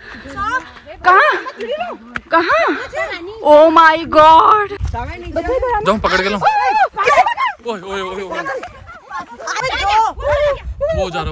कहाँ? Oh my god! जाओ पकड़ के लो। ओए ओए ओए ओए। वो जा रहा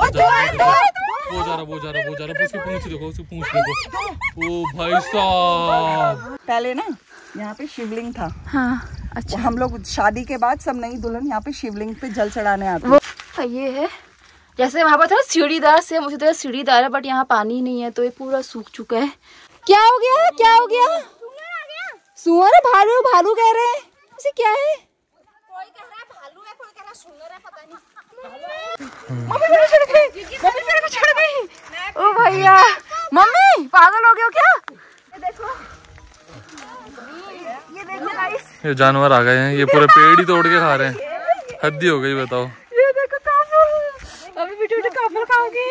उसकी पूंछ देखो, उसकी पूंछ देखो। ओ भाई साहब, पहले ना यहाँ पे शिवलिंग था। हाँ अच्छा। हम लोग शादी के बाद सब नई दुल्हन यहाँ पे शिवलिंग पे जल चढ़ाने आते हैं। ये है जैसे वहाँ पर था सीढ़ीदार से, उसी तरह सीढ़ीदार है, बट यहाँ पानी नहीं है तो ये पूरा सूख चुका है। क्या हो गया? क्या हो गया? सुअर है? भालू? भालू कह रहे हैं। उसे क्या है? कोई कह रहा है भालू है, कोई कह रहा है सुअर है, पता नहीं। मम्मी मेरे चढ़ गई, मम्मी मेरे को चढ़ गई। ओ भैया, मम्मी पागल हो गए हो क्या? ये देखो, ये देखो गाइस, ये जानवर आ गए हैं, ये पूरे पेड़ ही तोड़ के खा रहे हैं। हद्दी हो गई बताओ। ये देखो काफल, अभी बेटे बेटे काफल खाओगी।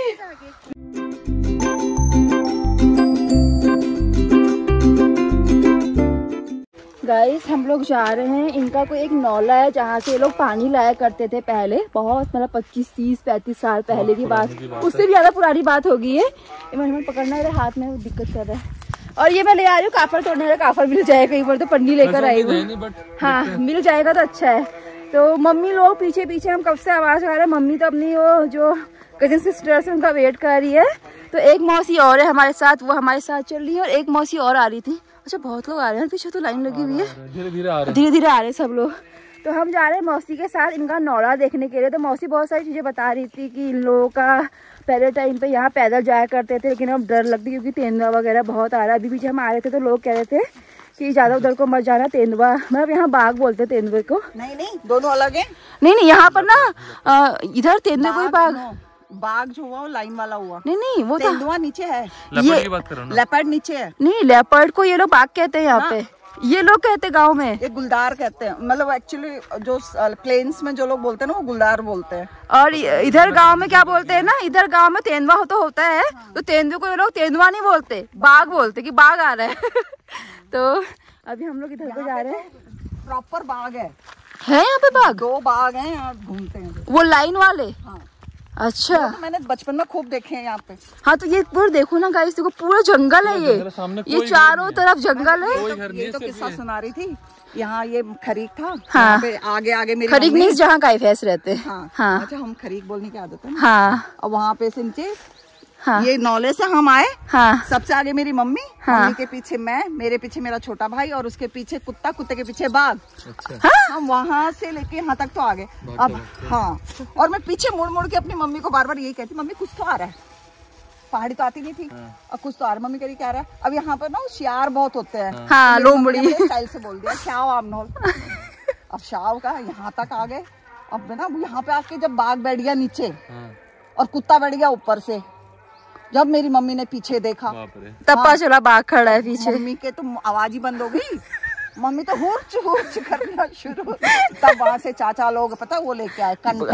गाइस हम लोग जा रहे हैं, इनका कोई एक नौला है जहाँ से ये लोग पानी लाया करते थे पहले, बहुत मतलब 25, 30, 35 साल पहले की बात, उससे भी ज्यादा पुरानी बात होगी। ये मैंने पकड़ना है, हाथ में दिक्कत कर रहा है। और ये मैं ले आ रही हूँ काफल तोड़ने का, काफल मिल जाएगा कहीं पर, तो पन्नी लेकर आई हूँ। हाँ मिल जाएगा तो अच्छा है। तो मम्मी लोग पीछे पीछे, हम कब से आवाज आ रहा है, मम्मी तो अपनी वो जो कजिन सिस्टर्स है उनका वेट कर रही है। तो एक मौसी और है हमारे साथ, वो हमारे साथ चल रही है, और एक मौसी और आ रही थी। अच्छा बहुत लोग आ रहे हैं पीछे, तो लाइन लगी हुई है, धीरे धीरे आ रहे हैं सब लोग। तो हम जा रहे हैं मौसी के साथ इनका नौला देखने के लिए। तो मौसी बहुत सारी चीजें बता रही थी कि इन लोगों का पहले टाइम पे यहाँ पैदल जाया करते थे, लेकिन अब डर लगती क्योंकि तेंदुआ वगैरह बहुत आ रहा है। अभी पीछे हम आ रहे थे तो लोग कह रहे थे कि ज्यादा उधर को मत जाना, तेंदुआ, मतलब यहाँ बाघ बोलते तेंदुए को। नहीं दोनों अलग है। नहीं यहाँ पर ना इधर तेंदुए को ही बाघ जो हुआ वो लाइन वाला हुआ। नहीं वो तेंदुआ नीचे है। लेपर्ड की बात करो ना। लेपर्ड नीचे है। नहीं लेपर्ड को ये लोग बाघ कहते हैं यहाँ पे, ये लोग कहते हैं गाँव में। ये गुलदार कहते हैं, मतलब एक्चुअली जो प्लेन्स में जो लोग बोलते हैं ना वो गुलदार बोलते हैं। और इधर गांव में क्या बोलते हैं ना, इधर गांव में तेंदुआ तो होता है, तो तेंदुए को ये लोग तेंदुआ नहीं बोलते, बाघ बोलते कि बाघ आ रहा है। तो अभी हम लोग इधर को जा रहे हैं। प्रॉपर बाघ है यहाँ पे बाघ? 2 बाघ हैं यहाँ घूमते हैं, वो लाइन वाले। हाँ। अच्छा तो मैंने बचपन में खूब देखे हैं यहाँ पे। हाँ तो ये पूरा देखो ना गाइस, देखो पूरा जंगल है ये चारों तरफ जंगल है। ये तो किस्सा सुना रही थी, यहाँ ये खरीक था। हाँ पे आगे आगे मेरी खरीक मीन्स जहाँ गाय भैंस रहते हैं। हाँ। अच्छा हम खरीक बोलने की आदत है। हाँ और वहाँ पे से नीचे हाँ। ये नौले से हम आए। हाँ। सबसे आगे मेरी मम्मी, मम्मी के पीछे मैं, मेरे पीछे मेरा छोटा भाई, और उसके पीछे कुत्ता, कुत्ते के पीछे बाघ। अच्छा। हम वहाँ से लेके यहाँ तक तो आ गए। अब हाँ, और मैं पीछे मुड़ मुड़ के अपनी मम्मी को बार बार यही कहती, मम्मी कुछ तो आ रहा है। पहाड़ी तो आती नहीं थी, अब कुछ तो आ रहा है। मम्मी कह रही क्या रहा है। अब यहाँ पर ना शियार बहुत होते हैं। हाँ लोमड़ी स्टाइल से बोल दिया शाव आमनौल। अब शाव का यहाँ तक आ गए। अब ना यहाँ पे आके जब बाघ बैठ गया नीचे और कुत्ता बैठ गया ऊपर से, जब मेरी मम्मी ने पीछे देखा तब पता चला बाघ खड़ा है पीछे। मम्मी के तो आवाज ही बंद हो गई। मम्मी तो हुर्च करना शुरू। तब वहाँ से चाचा लोग पता वो लेके आए कंटा।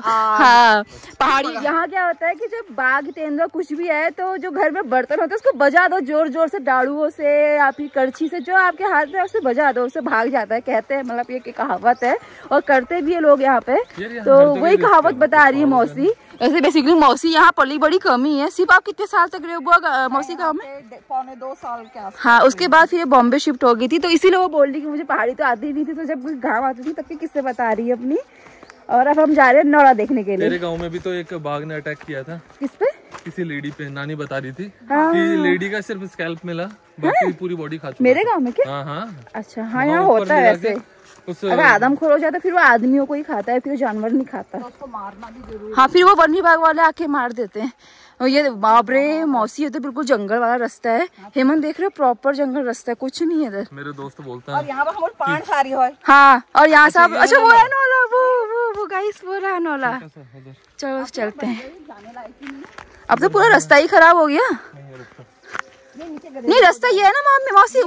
हाँ पहाड़ी। यहाँ क्या होता है कि जब बाघ तेंदुआ कुछ भी है तो जो घर में बर्तन होता है उसको बजा दो जोर जोर से, डाड़ुओं से या फिर करछी से, जो आपके हाथ में उससे बजा दो, उससे भाग जाता है कहते हैं। मतलब ये कहावत है और करते भी है लोग यहाँ पे। तो वही कहावत बता रही है मौसी। ऐसे बेसिकली मौसी यहाँ पली बड़ी कमी है। सिर्फ आप कितने साल तक रहे हुआ मौसी गाँव में? पौने 2 साल के आसपास। हाँ उसके बाद फिर बॉम्बे शिफ्ट हो गई थी, तो इसीलिए वो बोल रही कि मुझे पहाड़ी तो आती नहीं थी, तो जब गाँव आती थी तब की किससे बता रही है अपनी। और अब हम जा रहे हैं नौरा देखने के लिए। मेरे गाँव में भी तो एक बाघ ने अटैक किया था। किस पे? किसी लेडी पे। नानी बता रही थी कि लेडी का सिर्फ स्कैल्प मिला, बाकी पूरी बॉडी खा चुका। मेरे गाँव में क्या? हाँ। अच्छा हाँ यहाँ होता है वैसे। अगर आदमखोर हो जाता है फिर वो आदमियों को ही खाता है, फिर जानवर नहीं खाता। तो उसको मारना भी जरूरी है। हाँ फिर वो वन विभाग वाले आके मार देते हैं। और ये बाप रे मौसी, ये तो बिल्कुल जंगल वाला रास्ता है। हेमंत देख रहे हो, प्रॉपर जंगल रास्ता है, कुछ नहीं है इधर। मेरे दोस्त बोलते हैं। और यहाँ पर हम पान सारी हो। हाँ और यहाँ सब। अच्छा वो है नौला, वो गाइस वो रहा नौला। चलो चलते हैं। अब तो पूरा रास्ता ही खराब हो गया। नहीं रास्ता ये है ना मामी, मौसी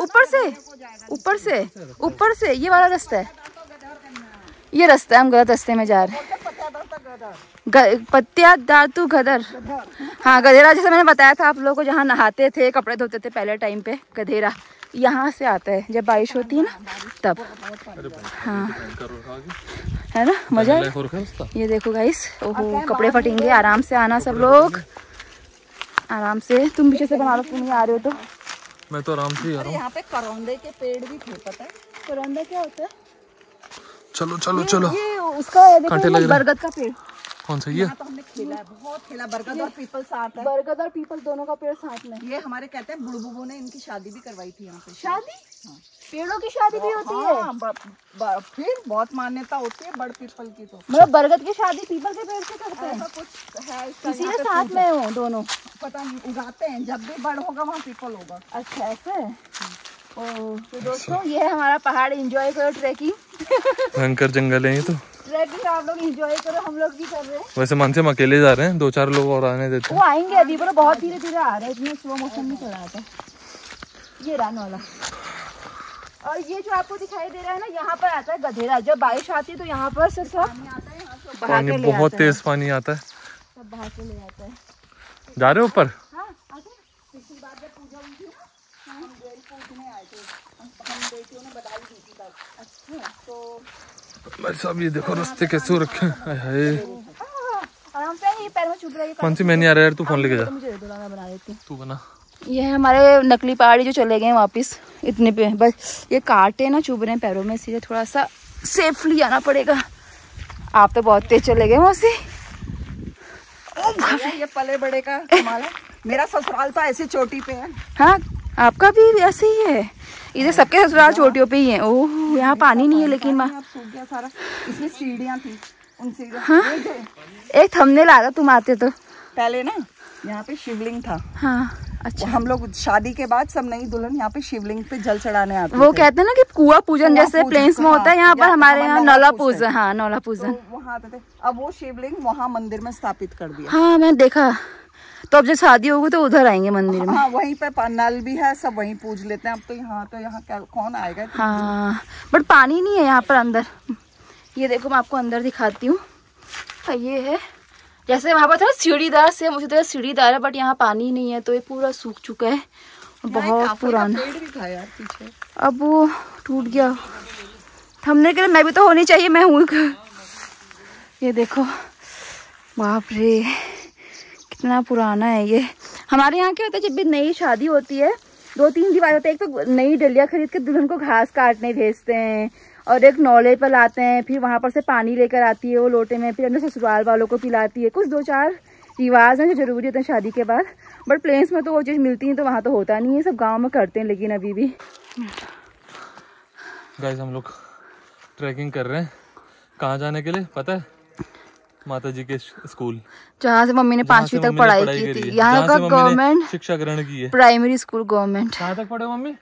ऊपर से ये वाला रास्ता है। ये रास्ता है, हम गलत रास्ते में जा रहे हैं। पत्तिया दातू गदर। हाँ गधेरा, जैसे मैंने बताया था आप लोगों को, जहाँ नहाते थे कपड़े धोते थे पहले टाइम पे, गधेरा यहाँ से आता है जब बारिश होती है ना तब। हाँ है ना, मजा है। ये देखो गाइस, ओहो कपड़े फटेंगे, आराम से आना सब लोग। आराम से। तुम पीछे से बना लो, तुम नहीं आ रहे हो तो। मैं तो आराम से ही आ रहा हूँ। यहाँ पे करौंदे के पेड़ भी थे, पता है? करौंदा क्या होता है? चलो चलो चलो। ये उसका कांटे लग रहे हैं। बरगद का पेड़। कौन सा ये? यहाँ तो हमने खेला है, बहुत खेला। बरगद और पीपल साथ है। बरगद और पीपल दोनों का पेड़ साथ में। ये हमारे कहते हैं बुड़बुबू ने इनकी शादी भी करवाई थी यहाँ पे। शादी? हाँ। पेड़ों की शादी भी होती है? फिर बहुत मान्यता होती है बड़ पीपल की। तो मतलब बरगद की शादी पीपल के पेड़ से करते हैं? ऐसा कुछ है इसका। इसीलिए साथ में हो दोनों? पता नहीं, उगाते हैं। जब भी बड़ होगा वहाँ पीपल होगा। अच्छा ऐसा है। तो दोस्तों ये है हमारा पहाड़। एंजॉय करो ट्रैकिंग। भयंकर जंगल है ये तो। ट्रैकिंग आप लोग एंजॉय करो, हम लोग भी कर रहे हैं। वैसे मानसे हम अकेले जा रहे हैं, 2-4 लोग और आने देते वो आएंगे अभी, पर बहुत धीरे धीरे आ रहे हैं, इतने स्लो मोशन में चला था। ये रहा वाला। और ये जो आपको दिखाई दे रहा है ना, यहाँ पर आता है गधेरा। जब बारिश आती है तो यहाँ पर से सब पानी, बहुत तेज पानी आता है, सब बहा के ले आता है। जा रहे हो ऊपर? हाँ आते हैं। पिछली बार जब पूजा हुई थी ना, हम बेल पूजने आए थे, हम बेटियों ने बधाई दी थी तब। अच्छा तो भाई साहब ये देखो रास्ते कैसे हो रखे हैं। आराम से। ये पैर में चुभ रही है। कौन सी? मैं नहीं आ रहा यार, तू फोन लेके जा। मुझे दे दो, मैं बना देती हूँ। तू बना। ये है हमारे नकली पहाड़ी जो चले गए वापस। इतने पे बस ये कांटे ना चुभ रहे हैं पैरों में, इसलिए थोड़ा सा सेफली आना पड़ेगा। आप तो बहुत तेज चले गए मौसी। ये पले बड़े का कमाल है। मेरा ससुराल तो ऐसी चोटी पे है। हाँ आपका भी ऐसे ही है। इधर सबके ससुराल चोटियों पे ही है। ओह यहाँ पानी नहीं है लेकिन माँ। सूख गया सारा। इसमें सीढ़ियाँ थी, उन सीढ़ियाँ। हाँ एक थंबनेल आ रहा तुम आते तो। पहले ना यहाँ पे शिवलिंग था। हाँ अच्छा। हम लोग शादी के बाद सब नई दुल्हन यहाँ पे शिवलिंग पे जल चढ़ाने आते वो थे। कहते हैं ना कि कुआ पूजन जैसे प्लेन्स में होता है, यहाँ पर हमारे यहाँ नौला पूजन। हाँ नौला पूजन। तो वहाँ आते थे। अब वो शिवलिंग वहाँ मंदिर में स्थापित कर दिया। हाँ मैं देखा। तो अब जब शादी होगी तो उधर आएंगे मंदिर में। हाँ वहीं पे नल भी है, सब वहीं पूज लेते हैं। अब तो यहाँ क्या कौन आएगा? हाँ बट पानी नहीं है यहाँ पर अंदर। ये देखो मैं आपको अंदर दिखाती हूँ। ये है जैसे वहाँ पर था सीढ़ीदार से, मुझे तो सीढ़ीदार है, बट यहाँ पानी नहीं है तो ये पूरा सूख चुका है, बहुत पुराना। पेड़ भी था यार पीछे, अब वो टूट गया। थमने के लिए मैं भी तो होनी चाहिए, मैं हूँ। ये देखो बाप रे कितना पुराना है ये। हमारे यहाँ क्या होता है, जब भी नई शादी होती है 2-3 रिवाज होते हैं। एक तो नई डलिया खरीद के दुल्हन को घास काटने भेजते हैं, और एक नौले पर लाते हैं, फिर वहाँ पर से पानी लेकर आती है वो लोटे में, फिर अंदर ससुराल वालों को पिलाती है। कुछ 2-4 रिवाज हैं जो जरूरी होते हैं शादी के बाद, बट प्लेन्स में तो वो चीज़ मिलती है तो वहाँ तो होता नहीं है। सब गाँव में करते हैं लेकिन अभी भी। गाइस हम लोग ट्रैकिंग कर रहे हैं। कहाँ जाने के लिए पता है? माता जी के स्कूल, जहाँ से मम्मी ने 5वीं तक पढ़ाई की थी। यहाँ का गवर्नमेंट शिक्षा ग्रहण की है, प्राइमरी स्कूल गवर्नमेंट। कहाँ तक पढ़े मम्मी?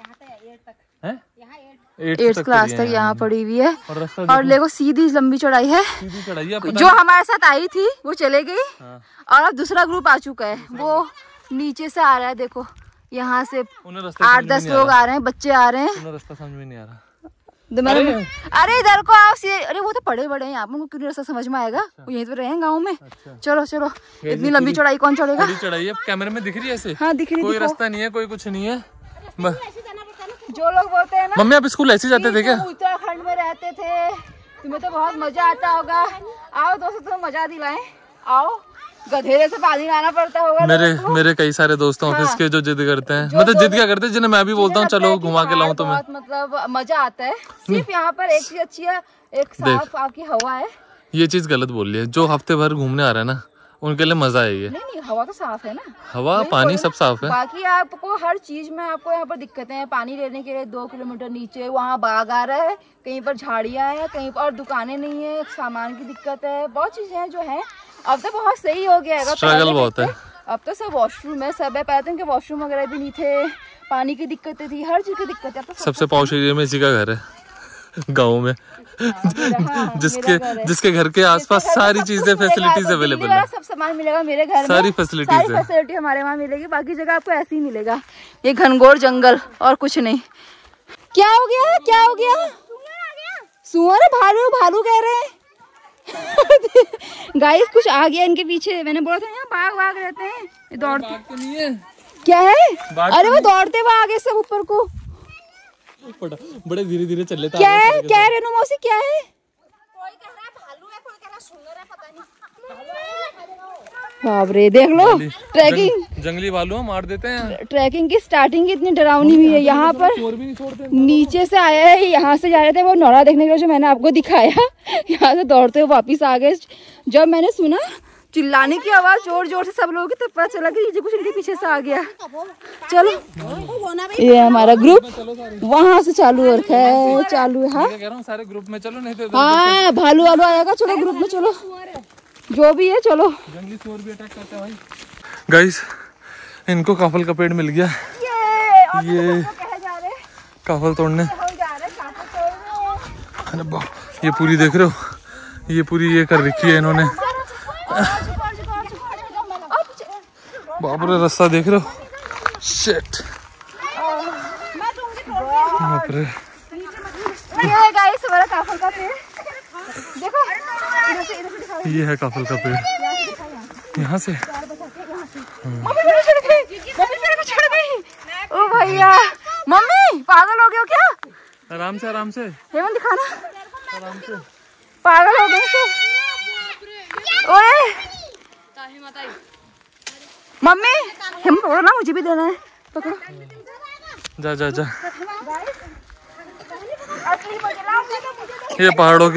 8th क्लास तक यहाँ पढ़ी हुई है। और देखो सीधी लंबी चढ़ाई है। सीधी चढ़ाई है। जो हमारे साथ आई थी वो चले गई। हाँ। और अब दूसरा ग्रुप आ चुका है, वो नीचे से आ रहा है। देखो यहाँ से 8-10 लोग आ रहे हैं, बच्चे आ रहे हैं। रास्ता समझ में नहीं आ रहा। अरे इधर को आओ। अरे वो तो पढ़े बड़े हैं, आप उनको क्यों रास्ता समझ में आएगा? वो यहीं तो रहे हैं गाँव में। चलो चलो, इतनी लंबी चढ़ाई कौन चढ़ेगा? चढ़ाई है, कैमरे में दिख रही है ऐसे। हाँ दिख रही है। कोई रास्ता नहीं है, कोई कुछ नहीं है। जो लोग बोलते हैं ना मम्मी आप स्कूल ऐसे जाते थे क्या? उत्तराखंड में रहते थे, तुम्हें तो बहुत मजा आता होगा। आओ दोस्तों तुम्हें मजा दिलाएं, आओ। गधेरे से पानी लाना पड़ता होगा। मेरे कई सारे दोस्त ऑफिस के जो जिद करते हैं, मतलब जिद क्या करते हैं, जिन्हें मैं भी बोलता हूँ चलो घुमा के लाऊं तुम्हें। मतलब मजा आता है। सिर्फ यहाँ पर एक चीज अच्छी है, एक साफ आपकी हवा है। ये चीज गलत बोल रही है। जो हफ्ते भर घूमने आ रहा है ना उनके लिए मजा है ये। नहीं हवा तो साफ है ना, हवा पानी सब साफ है। बाकी आपको हर चीज में आपको यहाँ पर दिक्कतें हैं। पानी लेने के लिए 2 किलोमीटर नीचे वहाँ बाग आ रहा है, कहीं पर झाड़ियाँ हैं, कहीं पर और दुकानें नहीं है, सामान की दिक्कत है, बहुत चीजें हैं जो है। अब तो बहुत सही हो गया है, स्ट्रगल बहुत है। अब तो सब वॉशरूम है, सब है। पहले तो इनके वॉशरूम वगैरह भी नहीं थे, पानी की दिक्कतें थी, हर चीज की दिक्कत है। सबसे पॉश एरिया में इसी का घर है गाँव में। जिसके घर के आसपास सारी चीजें फैसिलिटीज अवेलेबल है। सब सामान मिलेगा मेरे घर में, सारी फैसिलिटी हमारे वहाँ मिलेगी। बाकी जगह आपको ऐसे ही मिलेगा। ये घनघोर जंगल और कुछ नहीं। क्या हो गया? क्या हो गया? सुअर? भालू कह रहे हैं। गाइस कुछ आ गया इनके पीछे। मैंने बोला था यहाँ बाघ रहते हैं। ये दौड़ते नहीं है। क्या है? अरे वो दौड़ते हुए आ गए सब ऊपर को। बड़े धीरे धीरे चल लेता। क्या है? क्या है रेनू मौसी? क्या है? कोई कह रहा है भालू है, कोई कह रहा है सुअर है, पता नहीं। बाप रे, देख लो ट्रैकिंग, जंगली भालू मार देते हैं। ट्रैकिंग की स्टार्टिंग इतनी डरावनी हुई है। यहाँ पर नीचे से आया है, यहाँ से जा रहे थे वो नौरा देखने के लिए जो मैंने आपको दिखाया, यहाँ से दौड़ते हुए वापिस आ गए। जब मैंने सुना चिल्लाने की आवाज जोर जोर से सब लोगों की, तब पता चला कि ये कुछ इनके पीछे से आ गया। चलो ये हमारा ग्रुप वहाँ से चालू हो रखा है, चालू है। हाँ सारे ग्रुप में चलो, नहीं तो हाँ भालू वालू आएगा। चलो ग्रुप में चलो, जो भी है चलो। जंगली सुअर भी अटैक करता है भाई। गाइस इनको काफल का पेड़ मिल गया, ये काफल तोड़ने। अरे बाप, ये पूरी देख रहे हो, ये पूरी ये कर रखी है इन्होंने। बाप रे, रास्ता देख रहे हो, शिट बाप रे। ये गाइस हमारा काफल का पेड़ देखो, ये है काफल का पेड़, यहाँ से। ओ भैया, मम्मी पागल हो गए हो क्या? आराम से आराम से हेमंत दिखाना, आराम से। पागल हो गए तो। ओए मम्मी, हेमंत पकड़ो ना, मुझे भी देना है, पकड़ो। जा जा जा। ये पहाड़ों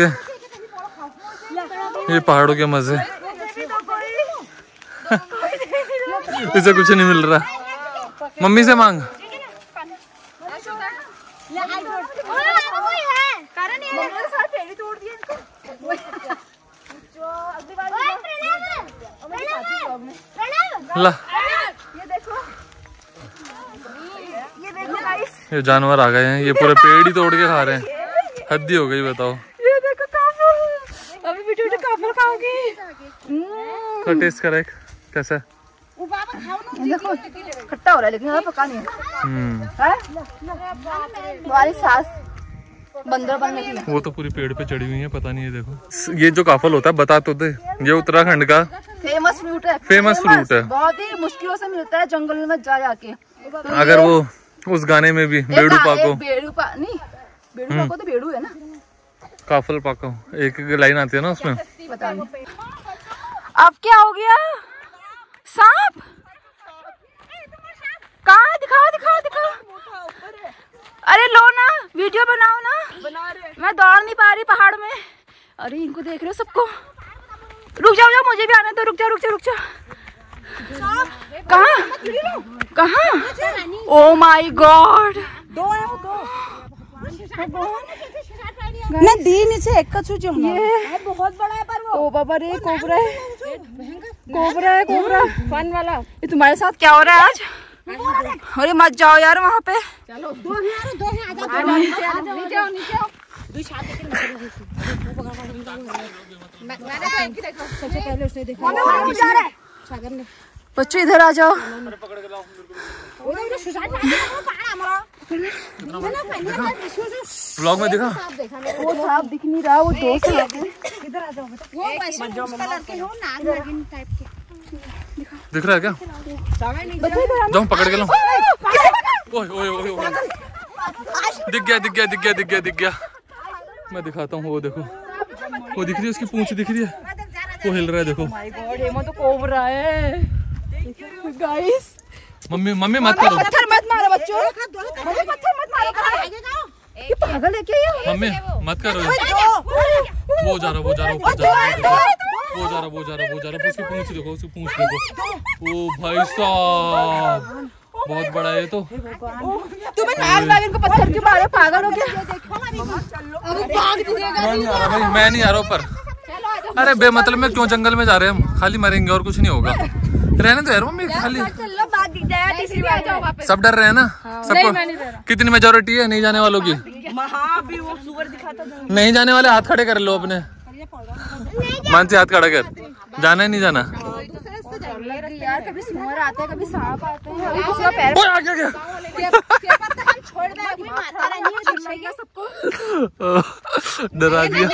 के मजे। इसे कुछ नहीं मिल रहा, मम्मी से मांग। ला, ये जानवर आ गए हैं, ये पूरे पेड़ ही तोड़ के खा रहे हैं। हद्दी हो गई, बताओ। ये देखो काफल, अभी बेटे बेटे काफल खाओगी। तो टेस्ट करा एक, कैसा है? देखो खट्टा हो रहा है, लेकिन पका नहीं है। तुम्हारी सास बंदर बनने की। वो तो पूरी पेड़ पे चढ़ी हुई है, पता नहीं है। देखो ये जो काफल होता है, बता तो दे, ये उत्तराखंड का फेमस फ्रूट है। फेमस फ्रूट है, बहुत ही मुश्किलों से मिलता है जंगल में जा जाके। तो अगर वो उस गाने में भी बेड़ू पाको, बेड़ू पाको तो बेड़ू है ना, काफल पाको, एक लाइन आती है ना उसमें। पता नहीं अब क्या हो गया। सांप कहाँ? दिखाओ दिखाओ दिखाओ। अरे लो ना, वीडियो बनाओ ना। बना रहे। मैं दौड़ नहीं पा रही पहाड़ में। अरे इनको देख रहे हो सबको। रुक जाओ, मुझे भी आना तो। रुक जाओ। कहाँ? ओ माय गॉड, ना दी नीचे एक का छूचे ये बहुत बड़ा है पर वो। ओ बाबा रे, कोबरा है फन वाला। ये तुम्हारे साथ क्या हो रहा है आज? अरे मत जाओ यार वहाँ पे। चलो नीचे आओ। सबसे पहले उसने देखा। बच्चों इधर आ जाओ। व्लॉग में दिखा, वो सांप दिख नहीं रहा, वो दो सांप है। इधर आ जाओ दिख रहा है क्या? जाओ पकड़ के लो। ओए दिख गया। मैं दिखाता हूँ, वो देखो, वो दिख रही है, उसकी पूंछ दिख रही है, वो हिल रहा है। देखो माय गॉड, हेमंत तो कोबरा है गाइस। मम्मी मत करो, पत्थर मत मारो बच्चों, पत्थर मत मारो। ये पागल है क्या ये? मम्मी मत करो। वो जा रहा उसकी पूंछ देखो, ओ भाई साहब बहुत बड़ा है तो। तुम्हें नाग इनको पत्थर क्यों मारे? पागल हो गया। मैं नहीं आ रहा ऊपर। अरे बेमतलब में क्यों जंगल में जा रहे हैं हम? खाली मरेंगे और कुछ नहीं होगा। रहने दो यार मम्मी, खाली सब डर रहे हैं ना। सबको कितनी मेजोरिटी है नहीं जाने वालों की? नहीं जाने वाले हाथ खड़े कर लो अपने। मानसी हाथ खड़ा कर, जाना है नहीं जाना? यार कभी सुअर आते हैं, कभी सांप आते हैं, कभी किसी का पैर डरा दिया।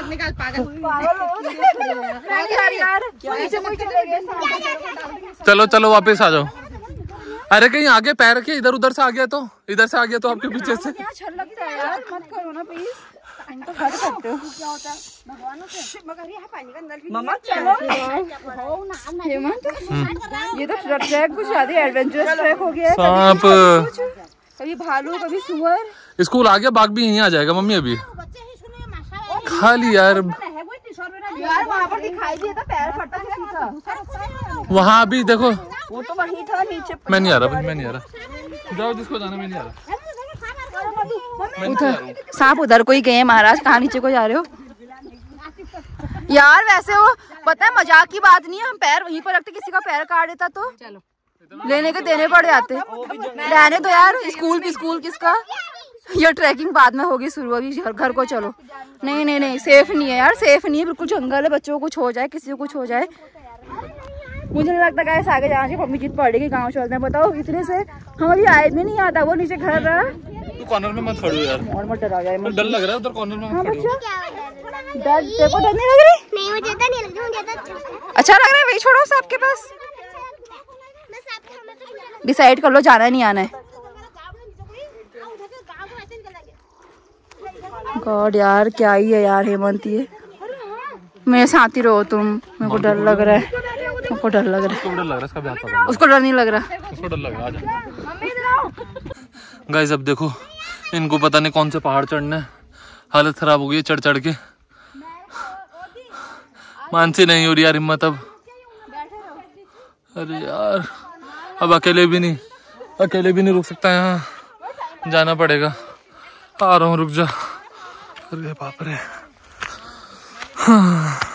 चलो वापस आ जाओ। अरे कहीं आगे पैर रखिए, इधर उधर से आ गया तो आपके पीछे से। अच्छा लगता है यार, मत करो ना प्लीज। मम्मा चलो। हेमंत ये तो ट्रैक कुछ ज्यादा एडवेंचरस ट्रैक हो गया है। सांप, कभी भालू, कभी सुअर। स्कूल आ गया, बाघ भी यहीं आ जाएगा मम्मी। अभी खाली यार वहाँ पर दिखाई दिया था, पैर फटा था। वहाँ भी देखो, वो तो वही था नीचे। मैं नहीं आ रहा भाई, मैं नहीं आ रहा। जाओ जिसको जाना, मैं नहीं आ रहा। उधर सांप उधर को ही गए महाराज, कहाँ नीचे को जा रहे हो यार? वैसे वो पता है मजाक की बात नहीं है, हम पैर वहीं पर रखते, किसी का पैर काट देता तो लेने के देने पड़ जाते। रहने दो यार, स्कूल किसका? ये ट्रैकिंग बाद में होगी शुरू, अभी घर को चलो। नहीं नहीं नहीं, सेफ नहीं है यार, सेफ नहीं है बिल्कुल। जंगल है, बच्चों को कुछ हो जाए, किसी को कुछ हो जाए। मुझे नहीं लगता गाइस आगे जाने से मम्मी जीत पड़ेगी। गाँव चलते हैं, बताओ इतने से हम अभी आए भी नहीं आता। वो नीचे घर रहा, तू कॉर्नर में मत खड़ो यार, और मत डरा जाए। डर लग रहा है उधर कॉर्नर में मत खड़ो। डर देखो, डर नहीं लग रही? नहीं मुझे तो नहीं लग रहा, मुझे तो अच्छा लग रहा है, वही छोड़ो सब आपके पास। डिसाइड कर लो जाना है नहीं आना है। गॉड यार क्या ही है यार हेमंत, ये मेरे साथ ही रहो तुम। मेरे को डर लग रहा है, मेरे को डर लग रहा है। उसको डर लग रहा है, इसका भी हाथ पकड़। उसको डर नहीं लग रहा, उसको डर लग रहा है। आजा गाइस, अब देखो इनको पता नहीं कौन से पहाड़ चढ़ना है। हालत खराब हो गई है चढ़ चढ़ के, मानसी नहीं हो रही यार हिम्मत अब। अरे यार अब अकेले भी नहीं रुक सकता, यहाँ जाना पड़ेगा। आ रहा हूँ, रुक जा। अरे बाप रे। हाँ।